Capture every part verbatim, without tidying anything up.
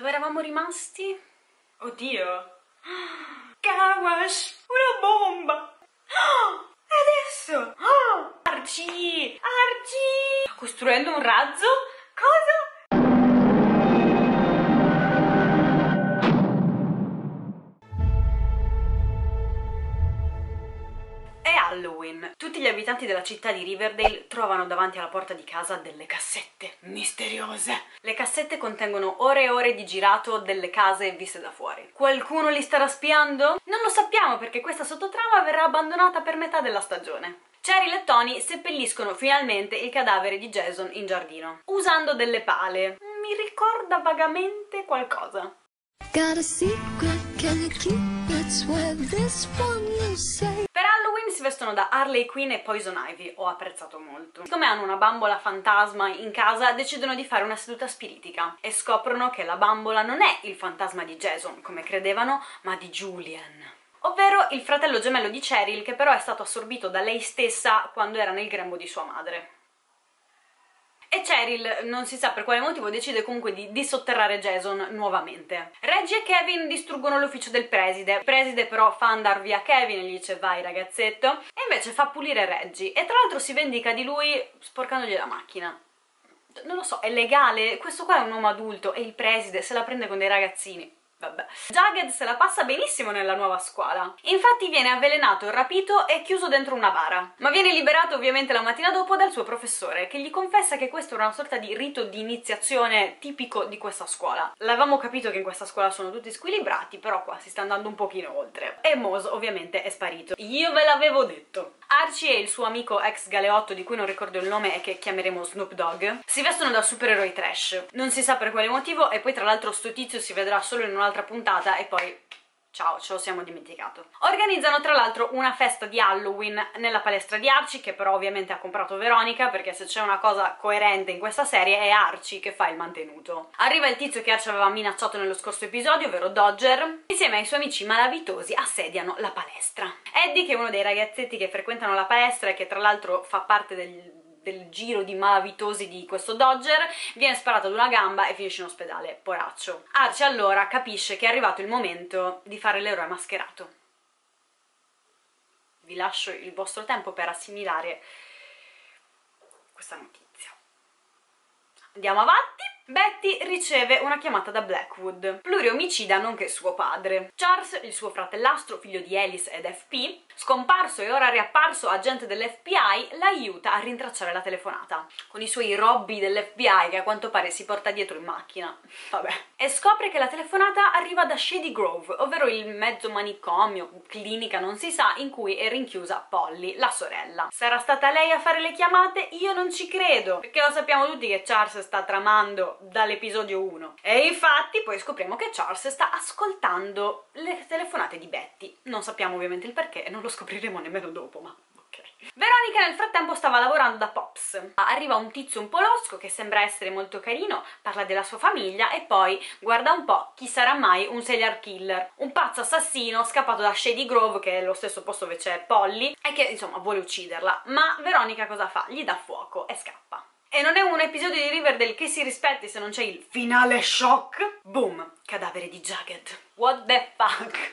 Dove eravamo rimasti? Oddio. Kawash, una bomba. E adesso? Archie, Archie. Sta costruendo un razzo? Cosa? Halloween. Tutti gli abitanti della città di Riverdale trovano davanti alla porta di casa delle cassette misteriose. Le cassette contengono ore e ore di girato delle case viste da fuori. Qualcuno li starà spiando? Non lo sappiamo perché questa sottotrama verrà abbandonata per metà della stagione. Cheryl e Tony seppelliscono finalmente il cadavere di Jason in giardino, usando delle pale. Mi ricorda vagamente qualcosa. Got a secret, can you keep it? Swear this one you say. Per Halloween si vestono da Harley Quinn e Poison Ivy, ho apprezzato molto. Siccome hanno una bambola fantasma in casa, decidono di fare una seduta spiritica e scoprono che la bambola non è il fantasma di Jason, come credevano, ma di Julian, ovvero il fratello gemello di Cheryl, che però è stato assorbito da lei stessa quando era nel grembo di sua madre. E Cheryl, non si sa per quale motivo, decide comunque di dissotterrare Jason nuovamente. Reggie e Kevin distruggono l'ufficio del preside. Il preside però fa andare via Kevin e gli dice vai ragazzetto, e invece fa pulire Reggie, e tra l'altro si vendica di lui sporcandogli la macchina. Non lo so, è legale? Questo qua è un uomo adulto e il preside se la prende con dei ragazzini. Vabbè. Jughead se la passa benissimo nella nuova scuola. Infatti viene avvelenato, rapito e chiuso dentro una bara. Ma viene liberato ovviamente la mattina dopo dal suo professore, che gli confessa che questo era una sorta di rito di iniziazione tipico di questa scuola. L'avevamo capito che in questa scuola sono tutti squilibrati, però qua si sta andando un pochino oltre. E Moose ovviamente è sparito. Io ve l'avevo detto. Archie e il suo amico ex galeotto, di cui non ricordo il nome e che chiameremo Snoop Dogg, si vestono da supereroi trash. Non si sa per quale motivo, e poi tra l'altro sto tizio si vedrà solo in un'altra puntata e poi ciao, ce lo siamo dimenticato. Organizzano tra l'altro una festa di Halloween nella palestra di Archie, che però ovviamente ha comprato Veronica, perché se c'è una cosa coerente in questa serie è Archie che fa il mantenuto. Arriva il tizio che Archie aveva minacciato nello scorso episodio, ovvero Dodger. Insieme ai suoi amici malavitosi assediano la palestra. Eddie, che è uno dei ragazzetti che frequentano la palestra e che tra l'altro fa parte del del giro di malavitosi di questo Dodger, viene sparato ad una gamba e finisce in ospedale, poraccio. Archie allora capisce che è arrivato il momento di fare l'eroe mascherato. Vi lascio il vostro tempo per assimilare questa notizia. Andiamo avanti. Betty riceve una chiamata da Blackwood, pluriomicida nonché suo padre. Charles, il suo fratellastro, figlio di Alice ed F P, scomparso e ora riapparso agente dell'F B I, l'aiuta a rintracciare la telefonata, con i suoi robby dell'F B I che a quanto pare si porta dietro in macchina. Vabbè. E scopre che la telefonata arriva da Shady Grove, ovvero il mezzo manicomio, clinica non si sa, in cui è rinchiusa Polly, la sorella. Sarà stata lei a fare le chiamate? Io non ci credo, perché lo sappiamo tutti che Charles sta tramando dall'episodio uno. E infatti poi scopriamo che Charles sta ascoltando le telefonate di Betty. Non sappiamo ovviamente il perché e non lo scopriremo nemmeno dopo, ma ok. Veronica nel frattempo stava lavorando da Pops. Arriva un tizio un po' losco che sembra essere molto carino, parla della sua famiglia e poi, guarda un po', chi sarà mai un serial killer? Un pazzo assassino scappato da Shady Grove, che è lo stesso posto dove c'è Polly, e che insomma vuole ucciderla. Ma Veronica cosa fa? Gli dà fuoco e scappa. E non è un episodio di Riverdale che si rispetti se non c'è il finale shock. Boom! Cadavere di Jughead. What the fuck?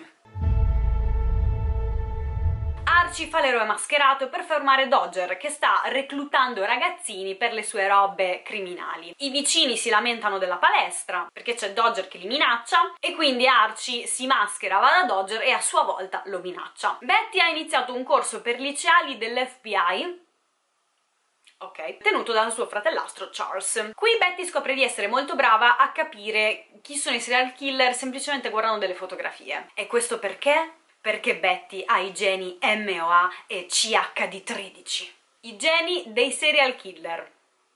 Archie fa l'eroe mascherato per fermare Dodger, che sta reclutando ragazzini per le sue robe criminali. I vicini si lamentano della palestra perché c'è Dodger che li minaccia e quindi Archie si maschera, va da Dodger e a sua volta lo minaccia. Betty ha iniziato un corso per liceali dell'F B I, ok, tenuto dal suo fratellastro Charles. Qui Betty scopre di essere molto brava a capire chi sono i serial killer semplicemente guardando delle fotografie. E questo perché? Perché Betty ha i geni M O A e C H D tredici. I geni dei serial killer.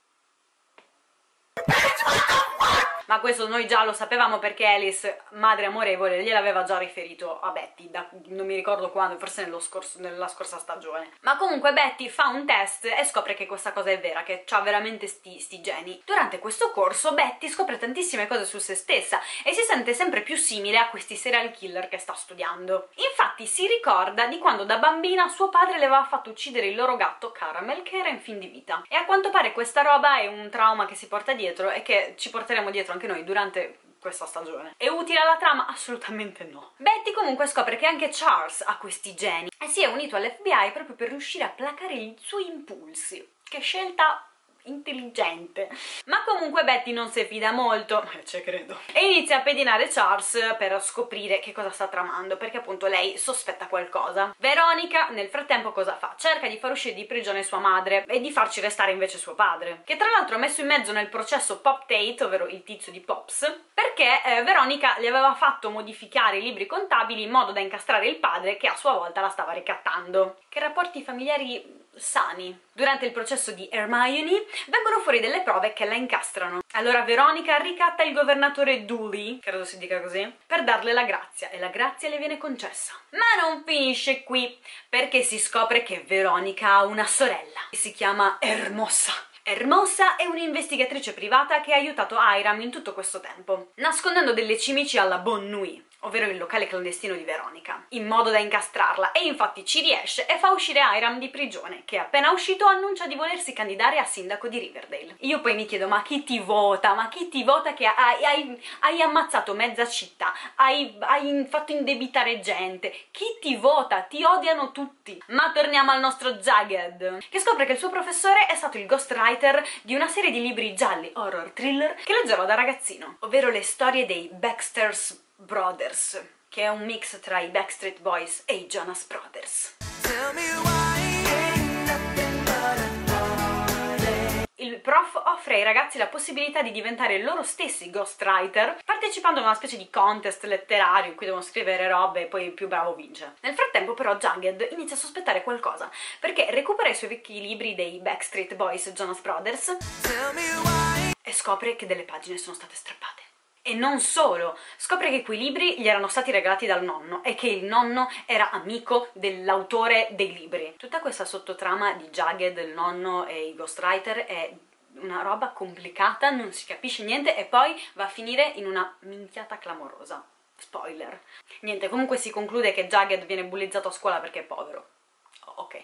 Ma questo noi già lo sapevamo perché Alice, madre amorevole, gliel'aveva già riferito a Betty, da, non mi ricordo quando, forse nello scorso, nella scorsa stagione. Ma comunque Betty fa un test e scopre che questa cosa è vera, che ha veramente sti, sti geni. Durante questo corso Betty scopre tantissime cose su se stessa e si sente sempre più simile a questi serial killer che sta studiando. Infatti si ricorda di quando da bambina suo padre le aveva fatto uccidere il loro gatto Caramel, che era in fin di vita. E a quanto pare questa roba è un trauma che si porta dietro e che ci porteremo dietro anche noi durante questa stagione. È utile alla trama? Assolutamente no. Betty comunque scopre che anche Charles ha questi geni e si è unito all'F B I proprio per riuscire a placare i suoi impulsi. Che scelta intelligente. Ma comunque Betty non si fida molto, eh, ci credo, e inizia a pedinare Charles per scoprire che cosa sta tramando, perché appunto lei sospetta qualcosa. Veronica nel frattempo cosa fa? Cerca di far uscire di prigione sua madre e di farci restare invece suo padre, che tra l'altro ha messo in mezzo nel processo Pop Tate, ovvero il tizio di Pops, perché eh, Veronica gli aveva fatto modificare i libri contabili in modo da incastrare il padre, che a sua volta la stava ricattando. Che rapporti familiari sani. Durante il processo di Hermione vengono fuori delle prove che la incastrano. Allora Veronica ricatta il governatore Dooley, credo si dica così, per darle la grazia, e la grazia le viene concessa. Ma non finisce qui, perché si scopre che Veronica ha una sorella, che si chiama Hermosa. Hermosa è un'investigatrice privata che ha aiutato Hiram in tutto questo tempo, nascondendo delle cimici alla Bonne Nuit, ovvero il locale clandestino di Veronica, in modo da incastrarla, e infatti ci riesce e fa uscire Hiram di prigione, che appena uscito annuncia di volersi candidare a sindaco di Riverdale. Io poi mi chiedo, ma chi ti vota? Ma chi ti vota che hai, hai, hai ammazzato mezza città, hai, hai fatto indebitare gente? Chi ti vota? Ti odiano tutti. Ma torniamo al nostro Jagged, che scopre che il suo professore è stato il ghostwriter di una serie di libri gialli horror thriller che leggeva da ragazzino, ovvero le storie dei Baxter's Brothers, che è un mix tra i Backstreet Boys e i Jonas Brothers. Il prof offre ai ragazzi la possibilità di diventare loro stessi ghostwriter, partecipando a una specie di contest letterario in cui devono scrivere robe e poi il più bravo vince. Nel frattempo però Jagged inizia a sospettare qualcosa, perché recupera i suoi vecchi libri dei Backstreet Boys e Jonas Brothers e scopre che delle pagine sono state strappate. E non solo, scopre che quei libri gli erano stati regalati dal nonno e che il nonno era amico dell'autore dei libri. Tutta questa sottotrama di Jagged, il nonno e i ghostwriter è una roba complicata, non si capisce niente e poi va a finire in una minchiata clamorosa. Spoiler. Niente, comunque si conclude che Jagged viene bullizzato a scuola perché è povero. Oh, ok.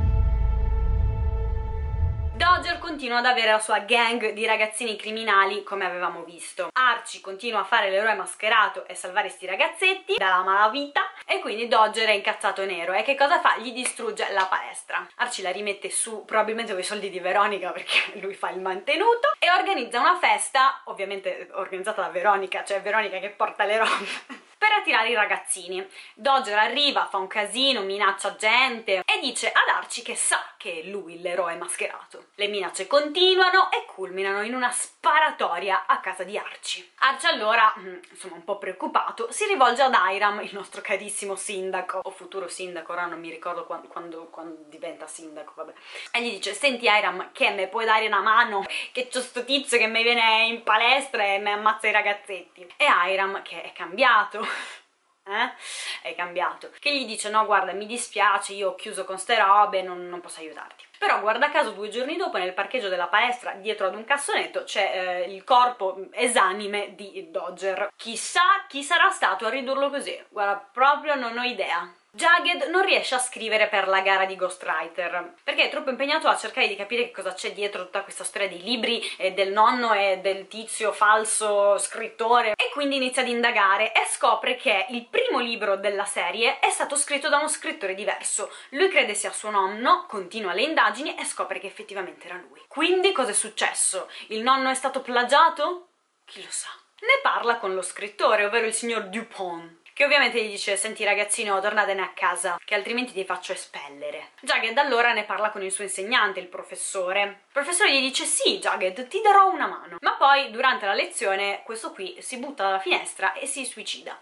Dodger continua ad avere la sua gang di ragazzini criminali, come avevamo visto. Archie continua a fare l'eroe mascherato e salvare sti ragazzetti dalla malavita, e quindi Dodger è incazzato nero. E che cosa fa? Gli distrugge la palestra. Archie la rimette su, probabilmente con i soldi di Veronica, perché lui fa il mantenuto, e organizza una festa, ovviamente organizzata da Veronica, cioè Veronica che porta le robe, per attirare i ragazzini. Dodger arriva, fa un casino, minaccia gente e dice ad Archie che sa che è lui l'eroe mascherato. Le minacce continuano e culminano in una sparatoria a casa di Archie. Archie allora, insomma un po' preoccupato, si rivolge ad Hiram, il nostro carissimo sindaco, o futuro sindaco, ora non mi ricordo quando, quando, quando diventa sindaco, vabbè. E gli dice: senti Hiram, che me puoi dare una mano? Che c'ho sto tizio che mi viene in palestra e mi ammazza i ragazzetti. E Hiram, che è cambiato, Eh? è cambiato, che gli dice: no guarda, mi dispiace, io ho chiuso con ste robe, non, non posso aiutarti. Però guarda caso due giorni dopo nel parcheggio della palestra, dietro ad un cassonetto, c'è eh, il corpo esanime di Dodger. Chissà chi sarà stato a ridurlo così, guarda, proprio non ho idea. Jagged non riesce a scrivere per la gara di ghostwriter perché è troppo impegnato a cercare di capire che cosa c'è dietro tutta questa storia dei libri e del nonno e del tizio falso scrittore, e quindi inizia ad indagare e scopre che il primo libro della serie è stato scritto da uno scrittore diverso. Lui crede sia suo nonno, continua le indagini e scopre che effettivamente era lui. Quindi cosa è successo? Il nonno è stato plagiato? Chi lo sa. Ne parla con lo scrittore, ovvero il signor Dupont, che ovviamente gli dice: senti ragazzino, tornatene a casa, che altrimenti ti faccio espellere. Jagged allora ne parla con il suo insegnante, il professore. Il professore gli dice: sì Jagged, ti darò una mano. Ma poi durante la lezione questo qui si butta dalla finestra e si suicida.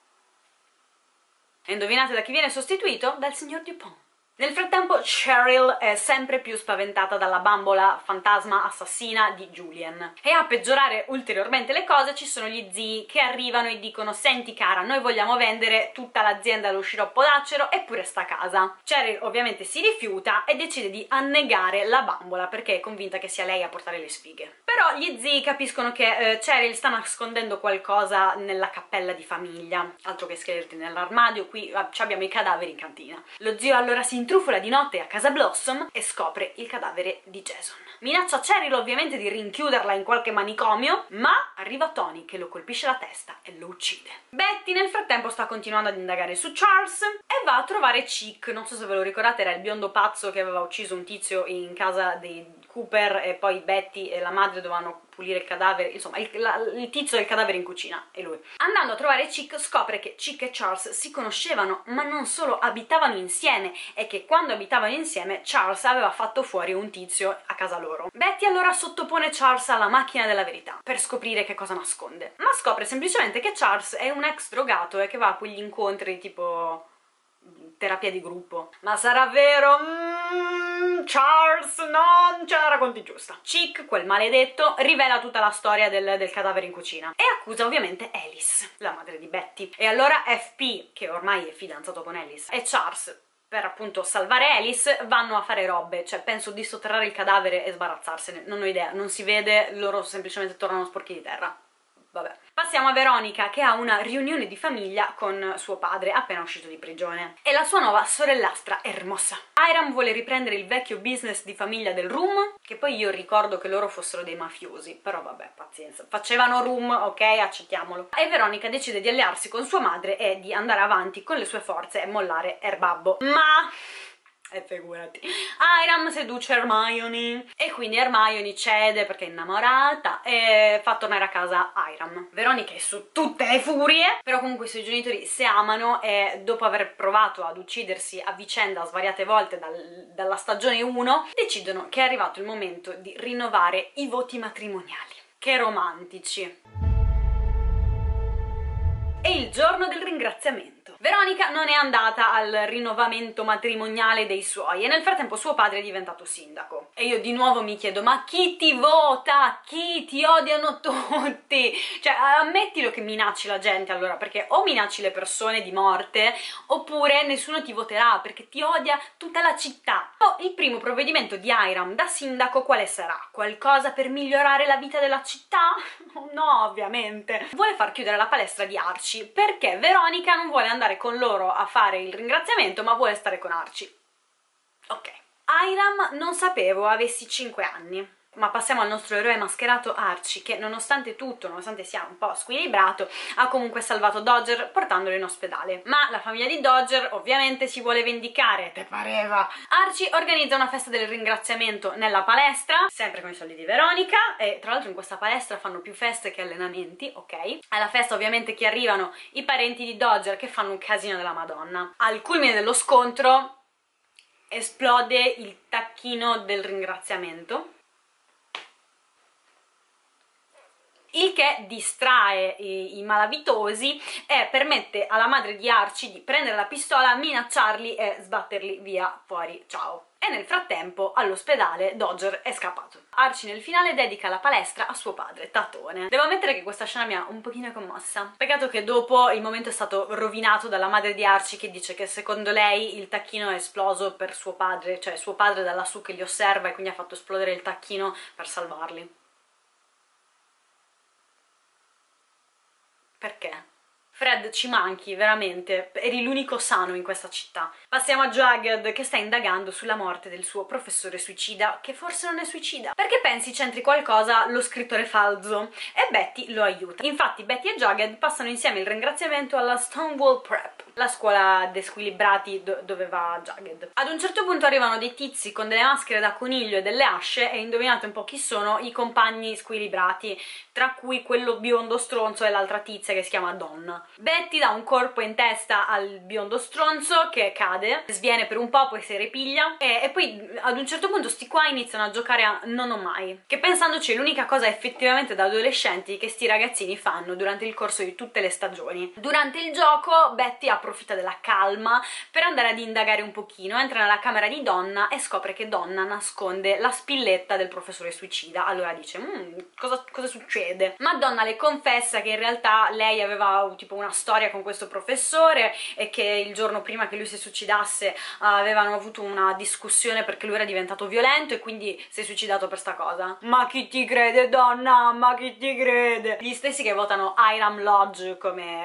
E indovinate da chi viene sostituito? Dal signor Dupont. Nel frattempo Cheryl è sempre più spaventata dalla bambola fantasma assassina di Julian, e a peggiorare ulteriormente le cose ci sono gli zii che arrivano e dicono: senti cara, noi vogliamo vendere tutta l'azienda allo sciroppo d'acero e pure sta casa. Cheryl ovviamente si rifiuta e decide di annegare la bambola perché è convinta che sia lei a portare le sfighe. Però gli zii capiscono che eh, Cheryl sta nascondendo qualcosa nella cappella di famiglia, altro che scheletri nell'armadio, qui abbiamo i cadaveri in cantina. Lo zio allora si intrufola di notte a casa Blossom e scopre il cadavere di Jason. Minaccia Cheryl ovviamente di rinchiuderla in qualche manicomio, ma arriva Tony che lo colpisce la testa e lo uccide. Betty nel frattempo sta continuando ad indagare su Charles e va a trovare Chick. Non so se ve lo ricordate, era il biondo pazzo che aveva ucciso un tizio in casa dei Cooper e poi Betty e la madre dovevano pulire il cadavere, insomma il, la, il tizio del cadavere in cucina, è lui. Andando a trovare Chick scopre che Chick e Charles si conoscevano, ma non solo, abitavano insieme, e che quando abitavano insieme Charles aveva fatto fuori un tizio a casa loro. Betty allora sottopone Charles alla macchina della verità per scoprire che cosa nasconde, ma scopre semplicemente che Charles è un ex drogato e che va a quegli incontri tipo terapia di gruppo. Ma sarà vero? Mm, Charles, non ce la racconti giusta. Chick, quel maledetto, rivela tutta la storia del, del cadavere in cucina e accusa ovviamente Alice, la madre di Betty. E allora F P, che ormai è fidanzato con Alice, e Charles, per appunto salvare Alice, vanno a fare robe, cioè penso di sotterrare il cadavere e sbarazzarsene, non ho idea, non si vede, loro semplicemente tornano sporchi di terra. Vabbè. Passiamo a Veronica che ha una riunione di famiglia con suo padre appena uscito di prigione e la sua nuova sorellastra Hermosa. Hiram vuole riprendere il vecchio business di famiglia del rum, che poi io ricordo che loro fossero dei mafiosi, però vabbè, pazienza, facevano rum, ok, accettiamolo. E Veronica decide di allearsi con sua madre e di andare avanti con le sue forze e mollare Erbabbo, ma... e figurati, Hiram seduce Hermione e quindi Hermione cede perché è innamorata e fa tornare a casa Hiram. Veronica è su tutte le furie, però comunque i suoi genitori si amano e dopo aver provato ad uccidersi a vicenda svariate volte dal, dalla stagione uno, decidono che è arrivato il momento di rinnovare i voti matrimoniali. Che romantici! È il giorno del ringraziamento. Veronica non è andata al rinnovamento matrimoniale dei suoi e nel frattempo suo padre è diventato sindaco. E io di nuovo mi chiedo, ma chi ti vota? Chi? Ti odiano tutti? Cioè, ammettilo che minacci la gente allora, perché o minacci le persone di morte oppure nessuno ti voterà perché ti odia tutta la città. O il primo provvedimento di Hiram da sindaco quale sarà? Qualcosa per migliorare la vita della città? No, ovviamente. Vuole far chiudere la palestra di Archie perché Veronica non vuole andare con loro a fare il ringraziamento ma vuole stare con Archie. Ok. Hiram non sapevo avessi cinque anni. Ma passiamo al nostro eroe mascherato Archie, che nonostante tutto, nonostante sia un po' squilibrato, ha comunque salvato Dodger portandolo in ospedale. Ma la famiglia di Dodger ovviamente si vuole vendicare, te pareva? Archie organizza una festa del ringraziamento nella palestra, sempre con i soldi di Veronica, e tra l'altro in questa palestra fanno più feste che allenamenti, ok? Alla festa ovviamente che arrivano i parenti di Dodger che fanno un casino della Madonna. Al culmine dello scontro esplode il tacchino del ringraziamento, il che distrae i, i malavitosi e permette alla madre di Archie di prendere la pistola, minacciarli e sbatterli via fuori, ciao. E nel frattempo all'ospedale Dodger è scappato. Archie nel finale dedica la palestra a suo padre, Tatone. Devo ammettere che questa scena mi ha un pochino commossa. Peccato che dopo il momento è stato rovinato dalla madre di Archie che dice che secondo lei il tacchino è esploso per suo padre, cioè suo padre da lassù che li osserva e quindi ha fatto esplodere il tacchino per salvarli. Perché? Fred, ci manchi, veramente, eri l'unico sano in questa città. Passiamo a Jagged, che sta indagando sulla morte del suo professore suicida, che forse non è suicida, perché pensi c'entri qualcosa lo scrittore falso, e Betty lo aiuta. Infatti Betty e Jagged passano insieme il ringraziamento alla Stonewall Prep, la scuola de squilibrati do dove va Jagged. Ad un certo punto arrivano dei tizi con delle maschere da coniglio e delle asce, e indovinate un po' chi sono i compagni squilibrati, tra cui quello biondo stronzo e l'altra tizia che si chiama Donna. Betty dà un colpo in testa al biondo stronzo che cade, sviene per un po', poi si ripiglia e, e poi ad un certo punto sti qua iniziano a giocare a non ho mai, che pensandoci è l'unica cosa effettivamente da adolescenti che sti ragazzini fanno durante il corso di tutte le stagioni. Durante il gioco Betty approfitta della calma per andare ad indagare un pochino, entra nella camera di Donna e scopre che Donna nasconde la spilletta del professore suicida. Allora dice, mmm, cosa, cosa succede? Ma Donna le confessa che in realtà lei aveva tipo una storia con questo professore e che il giorno prima che lui si suicidasse avevano avuto una discussione perché lui era diventato violento e quindi si è suicidato per sta cosa. Ma chi ti crede, Donna? Ma chi ti crede? Gli stessi che votano Hiram Lodge come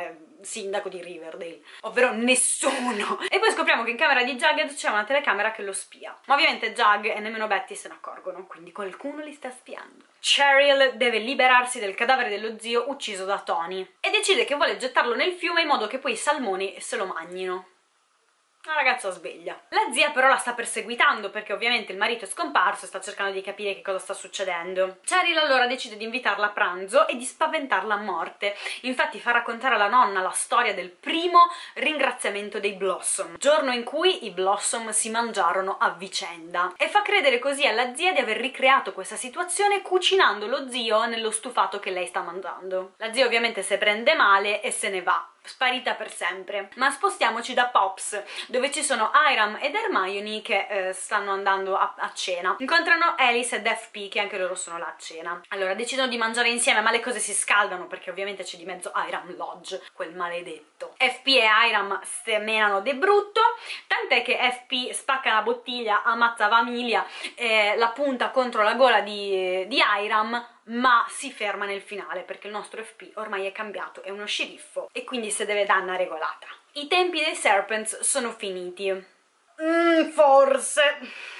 sindaco di Riverdale, ovvero nessuno. E poi scopriamo che in camera di Jughead c'è una telecamera che lo spia, ma ovviamente Jug e nemmeno Betty se ne accorgono, quindi qualcuno li sta spiando. Cheryl deve liberarsi del cadavere dello zio ucciso da Tony e decide che vuole gettarlo nel fiume in modo che poi i salmoni se lo mangiino. Una ragazza sveglia. La zia però la sta perseguitando perché ovviamente il marito è scomparso e sta cercando di capire che cosa sta succedendo. Cheryl allora decide di invitarla a pranzo e di spaventarla a morte. Infatti fa raccontare alla nonna la storia del primo ringraziamento dei Blossom, giorno in cui i Blossom si mangiarono a vicenda, e fa credere così alla zia di aver ricreato questa situazione cucinando lo zio nello stufato che lei sta mangiando. La zia ovviamente se prende male e se ne va, sparita per sempre. Ma spostiamoci da Pops, dove ci sono Hiram ed Hermione che eh, stanno andando a, a cena. Incontrano Alice ed F P che anche loro sono là a cena. Allora decidono di mangiare insieme, ma le cose si scaldano perché ovviamente c'è di mezzo Hiram Lodge, quel maledetto. F P e Hiram se menano de brutto, tant'è che F P spacca la bottiglia, ammazza Vamilia, eh, la punta contro la gola di, di Hiram, ma si ferma nel finale perché il nostro F P ormai è cambiato, è uno sceriffo e quindi se deve dare una regolata. I tempi dei Serpents sono finiti. Mm, forse...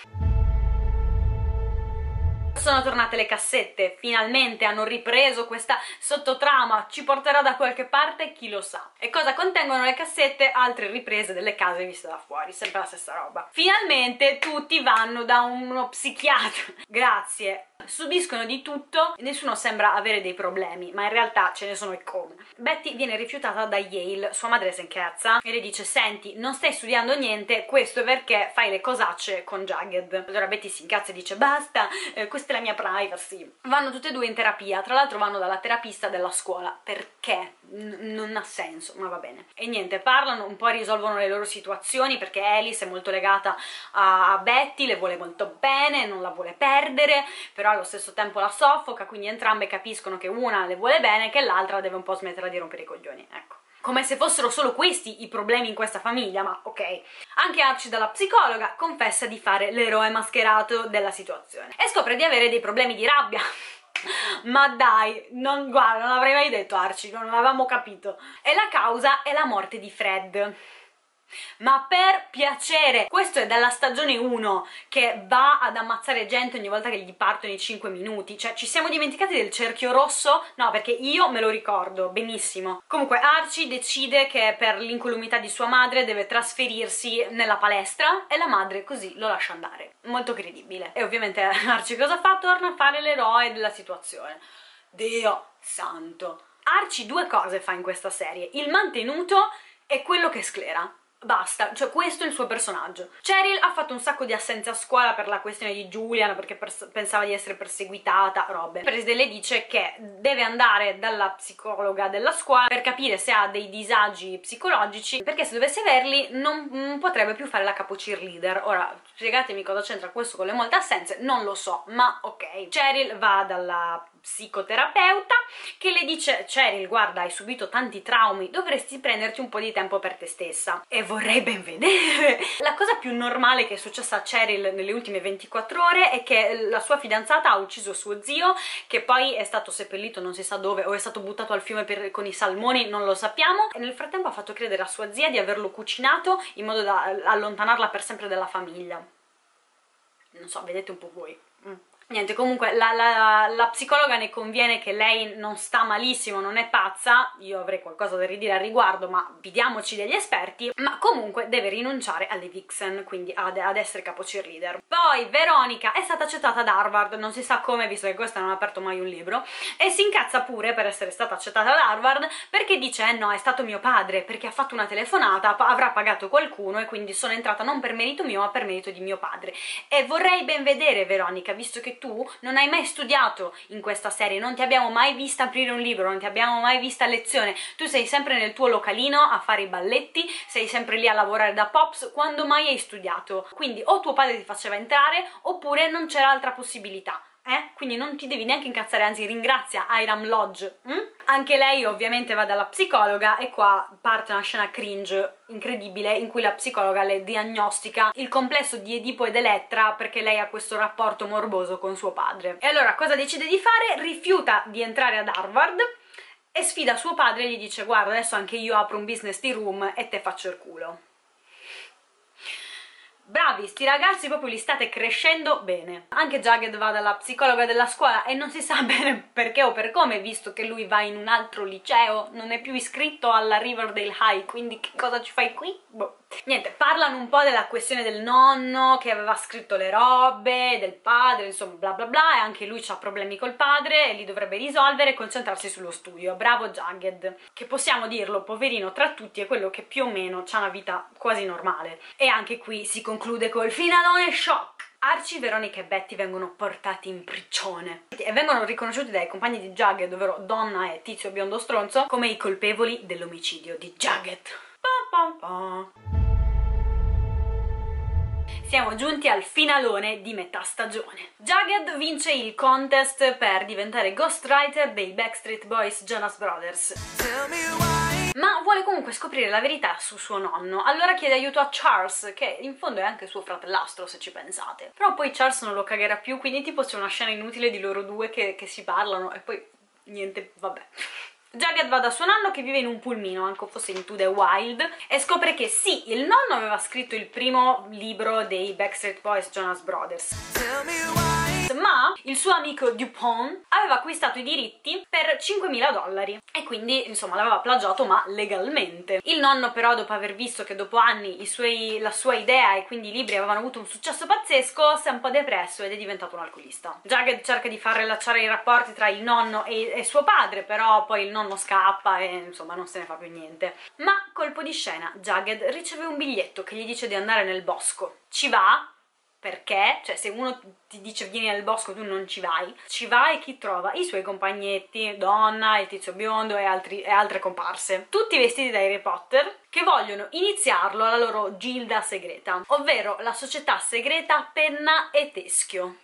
Sono tornate le cassette, finalmente hanno ripreso questa sottotrama, ci porterà da qualche parte, chi lo sa. E cosa contengono le cassette? Altre riprese delle case viste da fuori, sempre la stessa roba. Finalmente tutti vanno da uno psichiatra, grazie. Subiscono di tutto, nessuno sembra avere dei problemi, ma in realtà ce ne sono e come. Betty viene rifiutata da Yale, sua madre si incazza e le dice: senti, non stai studiando niente, questo è perché fai le cosacce con Jughead. Allora Betty si incazza e dice: basta, eh, questa è la mia privacy. Vanno tutte e due in terapia, tra l'altro vanno dalla terapista della scuola, perché N non ha senso, ma va bene. E niente, parlano, un po' risolvono le loro situazioni perché Alice è molto legata a Betty, le vuole molto bene, non la vuole perdere, però allo stesso tempo la soffoca, quindi entrambe capiscono che una le vuole bene e che l'altra deve un po' smettere di rompere i coglioni, ecco. Come se fossero solo questi i problemi in questa famiglia, ma ok. Anche Archie dalla psicologa confessa di fare l'eroe mascherato della situazione e scopre di avere dei problemi di rabbia. Ma dai, non, guarda, non l'avrei mai detto Archie, non l'avevamo capito. E la causa è la morte di Fred. Ma per piacere, questo è dalla stagione uno che va ad ammazzare gente ogni volta che gli partono i cinque minuti, cioè ci siamo dimenticati del cerchio rosso? No, perché io me lo ricordo benissimo. Comunque Archie decide che per l'incolumità di sua madre deve trasferirsi nella palestra e la madre così lo lascia andare, molto credibile. E ovviamente Archie cosa fa? Torna a fare l'eroe della situazione. Dio santo. Archie due cose fa in questa serie: il mantenuto e quello che sclera. Basta, cioè questo è il suo personaggio. Cheryl ha fatto un sacco di assenze a scuola per la questione di Julian, perché pensava di essere perseguitata, robe. Il preside le dice che deve andare dalla psicologa della scuola per capire se ha dei disagi psicologici, perché se dovesse averli non, non potrebbe più fare la capo cheerleader. Ora, spiegatemi cosa c'entra questo con le molte assenze, non lo so, ma ok. Cheryl va dalla psicoterapeuta che le dice: Cheryl, guarda, hai subito tanti traumi, dovresti prenderti un po' di tempo per te stessa. E vorrei ben vedere. La cosa più normale che è successa a Cheryl nelle ultime ventiquattro ore è che la sua fidanzata ha ucciso suo zio, che poi è stato seppellito non si sa dove, o è stato buttato al fiume per, con i salmoni, non lo sappiamo, e nel frattempo ha fatto credere a sua zia di averlo cucinato in modo da allontanarla per sempre dalla famiglia. Non so, vedete un po' voi. Mm. Niente, comunque la, la, la psicologa ne conviene che lei non sta malissimo, non è pazza, io avrei qualcosa da ridire al riguardo, ma fidiamoci degli esperti, ma comunque deve rinunciare alle Vixen, quindi ad, ad essere capo cheerleader. Poi Veronica è stata accettata ad Harvard, non si sa come, visto che questa non ha aperto mai un libro, e si incazza pure per essere stata accettata ad Harvard perché dice: eh no, è stato mio padre, perché ha fatto una telefonata, avrà pagato qualcuno e quindi sono entrata non per merito mio ma per merito di mio padre. E vorrei ben vedere, Veronica, visto che tu non hai mai studiato in questa serie, non ti abbiamo mai vista aprire un libro, non ti abbiamo mai vista a lezione, tu sei sempre nel tuo localino a fare i balletti, sei sempre lì a lavorare da Pops, quando mai hai studiato? Quindi o tuo padre ti faceva entrare oppure non c'era altra possibilità. Eh? Quindi non ti devi neanche incazzare, anzi ringrazia Hiram Lodge. hm? Anche lei ovviamente va dalla psicologa e qua parte una scena cringe incredibile in cui la psicologa le diagnostica il complesso di Edipo ed Elettra perché lei ha questo rapporto morboso con suo padre. E allora cosa decide di fare? Rifiuta di entrare ad Harvard e sfida suo padre e gli dice: guarda, adesso anche io apro un business di room e te faccio il culo. Bravi, sti ragazzi proprio li state crescendo bene. Anche Jagged va dalla psicologa della scuola e non si sa bene perché o per come, visto che lui va in un altro liceo, non è più iscritto alla Riverdale High, quindi che cosa ci fai qui? Boh. Niente, parlano un po' della questione del nonno che aveva scritto le robe, del padre, insomma bla bla bla, e anche lui ha problemi col padre e li dovrebbe risolvere e concentrarsi sullo studio. Bravo Jagged, che possiamo dirlo, poverino, tra tutti è quello che più o meno ha una vita quasi normale. E anche qui si conclude col finalone shock. Archie, Veronica e Betty vengono portati in prigione e vengono riconosciuti dai compagni di Jagged, ovvero Donna e Tizio Biondo Stronzo, come i colpevoli dell'omicidio di Jagged. Pa, pa, pa. Siamo giunti al finalone di metà stagione. Jagged vince il contest per diventare ghostwriter dei Backstreet Boys Jonas Brothers, ma vuole comunque scoprire la verità su suo nonno. Allora chiede aiuto a Charles, che in fondo è anche suo fratellastro se ci pensate. Però poi Charles non lo cagherà più, quindi tipo c'è una scena inutile di loro due che, che si parlano e poi niente, vabbè. Jagged va da suo nonno che vive in un pulmino, anche fosse Into the Wild, e scopre che sì, il nonno aveva scritto il primo libro dei Backstreet Boys Jonas Brothers, ma il suo amico Dupont aveva acquistato i diritti per cinquemila dollari e quindi insomma l'aveva plagiato, ma legalmente. Il nonno però, dopo aver visto che dopo anni i suoi, la sua idea e quindi i libri avevano avuto un successo pazzesco, si è un po' depresso ed è diventato un alcolista. Jagged cerca di far rilacciare i rapporti tra il nonno e, e suo padre, però poi il nonno scappa e insomma non se ne fa più niente. Ma colpo di scena, Jagged riceve un biglietto che gli dice di andare nel bosco. Ci va? Perché? Cioè, se uno ti dice vieni nel bosco tu non ci vai, ci va e chi trova? I suoi compagnetti, Donna, il tizio biondo e, altri, e altre comparse, tutti vestiti da Harry Potter, che vogliono iniziarlo alla loro gilda segreta, ovvero la società segreta Penna e Teschio.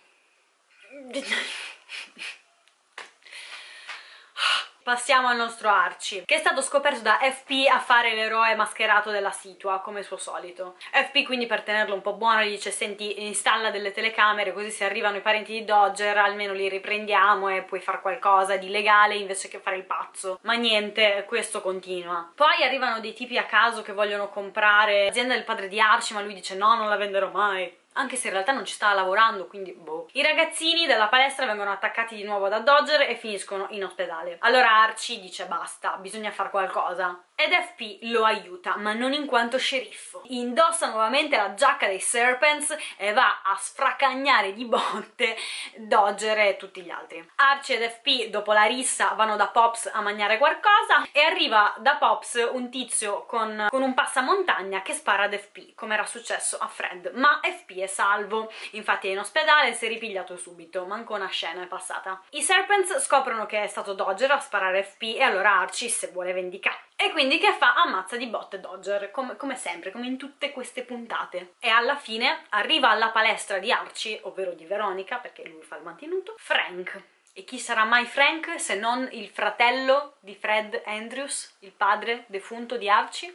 Passiamo al nostro Archie, che è stato scoperto da F P a fare l'eroe mascherato della situa, come suo solito. F P quindi, per tenerlo un po' buono, gli dice: senti, installa delle telecamere così se arrivano i parenti di Dodger almeno li riprendiamo e puoi fare qualcosa di legale invece che fare il pazzo. Ma niente, questo continua. Poi arrivano dei tipi a caso che vogliono comprare l'azienda del padre di Archie, ma lui dice no, non la venderò mai. Anche se in realtà non ci stava lavorando, quindi boh. I ragazzini della palestra vengono attaccati di nuovo da Dodger e finiscono in ospedale. Allora Archie dice basta, bisogna fare qualcosa. Ed F P lo aiuta, ma non in quanto sceriffo. Indossa nuovamente la giacca dei Serpents e va a sfracagnare di botte Dodger e tutti gli altri. Archie ed F P, dopo la rissa, vanno da Pops a mangiare qualcosa e arriva da Pops un tizio con, con un passamontagna che spara ad F P, come era successo a Fred. Ma F P è salvo, infatti è in ospedale e si è ripigliato subito, manco una scena è passata. I Serpents scoprono che è stato Dodger a sparare F P e allora Archie se vuole vendicare. E quindi che fa? Ammazza di botte Dodger, come, come sempre, come in tutte queste puntate. E alla fine arriva alla palestra di Archie, ovvero di Veronica, perché lui fa il mantenuto, Frank. E chi sarà mai Frank se non il fratello di Fred Andrews, il padre defunto di Archie?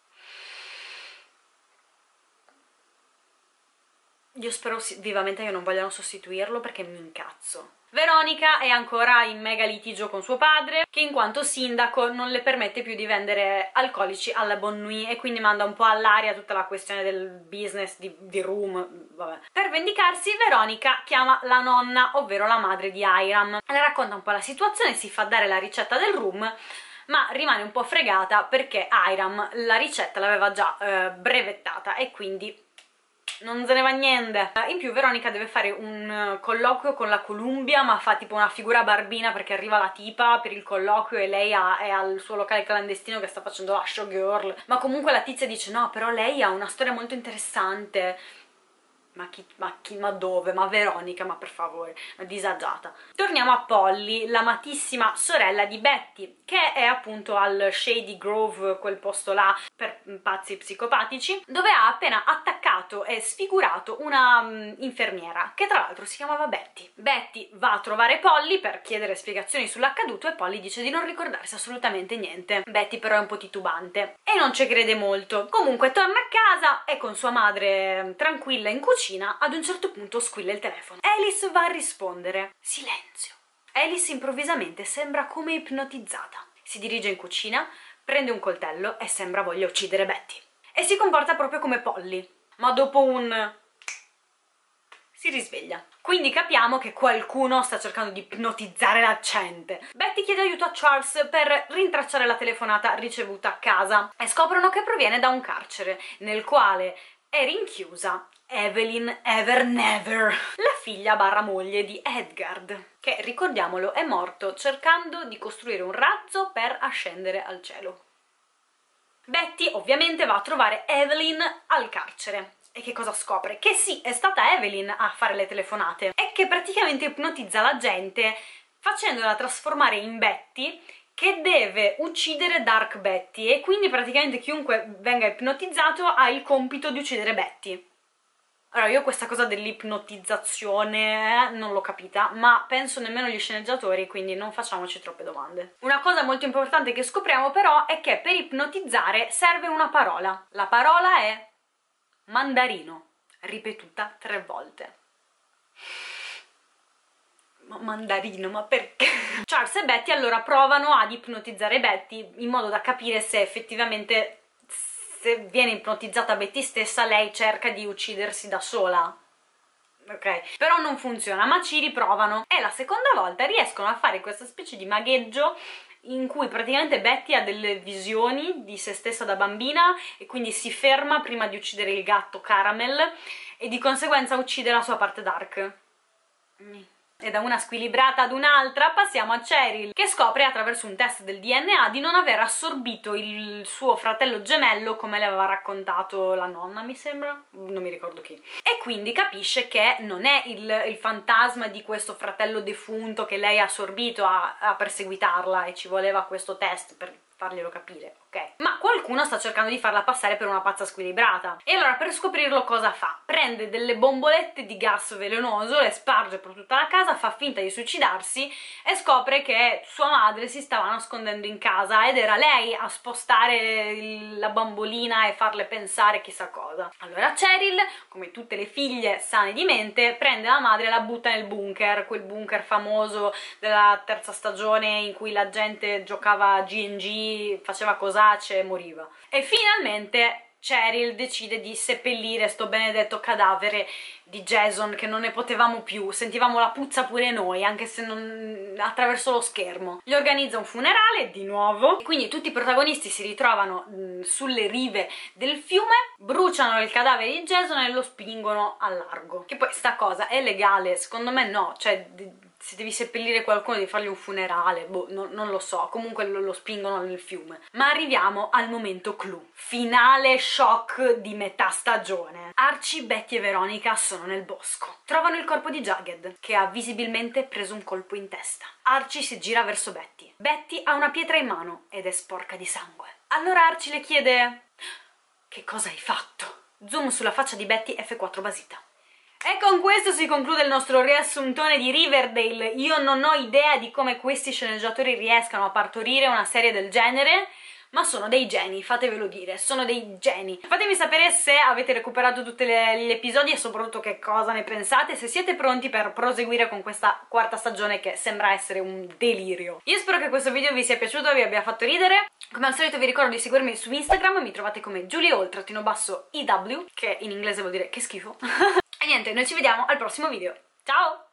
Io spero vivamente che non vogliano sostituirlo perché mi incazzo. Veronica è ancora in mega litigio con suo padre, che in quanto sindaco non le permette più di vendere alcolici alla Bonne Nuit e quindi manda un po' all'aria tutta la questione del business di, di room, vabbè. Per vendicarsi Veronica chiama la nonna, ovvero la madre di Hiram. Le racconta un po' la situazione, si fa dare la ricetta del room, ma rimane un po' fregata perché Hiram la ricetta l'aveva già eh, brevettata e quindi non se ne va niente. In più Veronica deve fare un colloquio con la Columbia, ma fa tipo una figura barbina perché arriva la tipa per il colloquio e lei ha, è al suo locale clandestino che sta facendo la showgirl. Ma comunque la tizia dice no, però lei ha una storia molto interessante. Ma chi, ma chi, ma dove? Ma Veronica, ma per favore, ma disagiata. Torniamo a Polly, l'amatissima sorella di Betty, che è appunto al Shady Grove, quel posto là per pazzi psicopatici, dove ha appena attaccato e sfigurato una um, infermiera, che tra l'altro si chiamava Betty. Betty va a trovare Polly per chiedere spiegazioni sull'accaduto e Polly dice di non ricordarsi assolutamente niente. Betty però è un po' titubante e non ci crede molto. Comunque torna a casa e con sua madre tranquilla in cucina, ad un certo punto squilla il telefono. Alice va a rispondere. Silenzio. Alice improvvisamente sembra come ipnotizzata. si dirige in cucina, prende un coltello e sembra voglia uccidere Betty. E si comporta proprio come Polly, ma dopo un... si risveglia. Quindi capiamo che qualcuno sta cercando di ipnotizzare la gente. Betty chiede aiuto a Charles per rintracciare la telefonata ricevuta a casa e scoprono che proviene da un carcere nel quale è rinchiusa Evelyn Evernever, la figlia barra moglie di Edgard, che, ricordiamolo, è morto cercando di costruire un razzo per ascendere al cielo. Betty ovviamente va a trovare Evelyn al carcere. E che cosa scopre? Che sì, è stata Evelyn a fare le telefonate e che praticamente ipnotizza la gente facendola trasformare in Betty, che deve uccidere Dark Betty, e quindi praticamente chiunque venga ipnotizzato ha il compito di uccidere Betty. Allora, io questa cosa dell'ipnotizzazione eh, non l'ho capita, ma penso nemmeno gli sceneggiatori, quindi non facciamoci troppe domande. Una cosa molto importante che scopriamo però è che per ipnotizzare serve una parola. La parola è mandarino, ripetuta tre volte. Ma mandarino, ma perché? Charles e Betty allora provano ad ipnotizzare Betty in modo da capire se effettivamente, se viene ipnotizzata Betty stessa, lei cerca di uccidersi da sola. Ok? Però non funziona, ma ci riprovano. E la seconda volta riescono a fare questa specie di magheggio in cui praticamente Betty ha delle visioni di se stessa da bambina e quindi si ferma prima di uccidere il gatto Caramel e di conseguenza uccide la sua parte dark. E da una squilibrata ad un'altra passiamo a Cheryl, che scopre attraverso un test del D N A di non aver assorbito il suo fratello gemello come le aveva raccontato la nonna, mi sembra? Non mi ricordo chi. E quindi capisce che non è il, il fantasma di questo fratello defunto che lei ha assorbito a, a perseguitarla, e ci voleva questo test per farglielo capire, ok? Ma qualcuno sta cercando di farla passare per una pazza squilibrata. E allora, per scoprirlo, cosa fa? Prende delle bombolette di gas velenoso, le sparge per tutta la casa, fa finta di suicidarsi e scopre che sua madre si stava nascondendo in casa ed era lei a spostare il, la bambolina e farle pensare chissà cosa. Allora Cheryl, come tutte le figlie sane di mente, prende la madre e la butta nel bunker, quel bunker famoso della terza stagione in cui la gente giocava a G and G, faceva cosacce e moriva. E finalmente Cheryl decide di seppellire sto benedetto cadavere di Jason, che non ne potevamo più, sentivamo la puzza pure noi, anche se non attraverso lo schermo. Gli organizza un funerale di nuovo, e quindi tutti i protagonisti si ritrovano mh, sulle rive del fiume, bruciano il cadavere di Jason e lo spingono al largo. Che poi sta cosa è legale? Secondo me no, cioè se devi seppellire qualcuno devi fargli un funerale, boh, no, non lo so, comunque lo, lo spingono nel fiume. Ma arriviamo al momento clou, finale shock di metà stagione. Archie, Betty e Veronica sono nel bosco. Trovano il corpo di Jagged, che ha visibilmente preso un colpo in testa. Archie si gira verso Betty. Betty ha una pietra in mano ed è sporca di sangue. Allora Archie le chiede: che cosa hai fatto? Zoom sulla faccia di Betty, F quattro basita. E con questo si conclude il nostro riassuntone di Riverdale. Io non ho idea di come questi sceneggiatori riescano a partorire una serie del genere, ma sono dei geni, fatevelo dire, sono dei geni. Fatemi sapere se avete recuperato tutti gli episodi e soprattutto che cosa ne pensate, se siete pronti per proseguire con questa quarta stagione che sembra essere un delirio. Io spero che questo video vi sia piaciuto e vi abbia fatto ridere. Come al solito vi ricordo di seguirmi su Instagram, mi trovate come Giuliol-I W, che in inglese vuol dire che schifo. E niente, noi ci vediamo al prossimo video. Ciao!